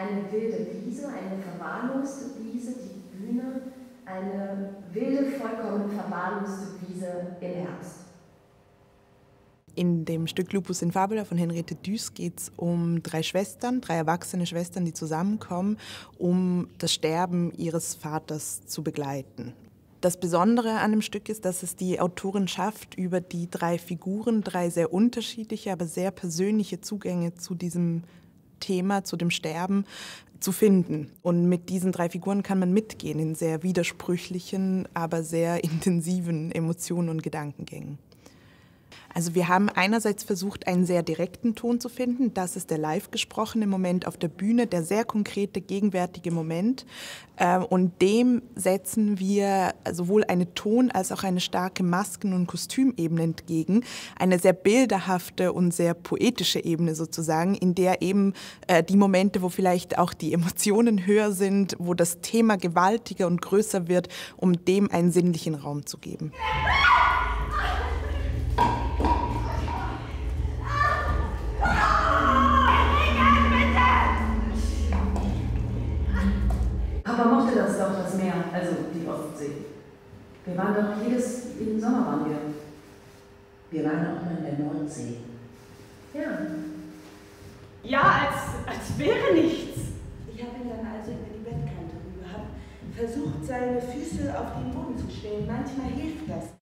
eine wilde Wiese, eine verwahrloste Wiese, die Bühne, eine wilde, vollkommen verwahrloste Wiese im Herbst. In dem Stück Lupus in Fabula von Henriette Dues geht es um 3 Schwestern, 3 erwachsene Schwestern, die zusammenkommen, um das Sterben ihres Vaters zu begleiten. Das Besondere an dem Stück ist, dass es die Autorin schafft, über die 3 Figuren 3 sehr unterschiedliche, aber sehr persönliche Zugänge zu diesem Thema, zu dem Sterben, zu finden. Und mit diesen 3 Figuren kann man mitgehen in sehr widersprüchlichen, aber sehr intensiven Emotionen und Gedankengängen. Also wir haben einerseits versucht, einen sehr direkten Ton zu finden. Das ist der live gesprochene Moment auf der Bühne, der sehr konkrete, gegenwärtige Moment. Und dem setzen wir sowohl eine Ton- als auch eine starke Masken- und Kostümebene entgegen. Eine sehr bilderhafte und sehr poetische Ebene sozusagen, in der eben die Momente, wo vielleicht auch die Emotionen höher sind, wo das Thema gewaltiger und größer wird, um dem einen sinnlichen Raum zu geben. Papa mochte das doch, das Meer, also die Ostsee. Wir waren doch jeden Sommer waren wir. Wir waren auch mal in der Nordsee. Ja. Ja, als wäre nichts. Ich habe ihn dann also über die Bettkante rüber, habe versucht, seine Füße auf den Boden zu stellen. Manchmal hilft das.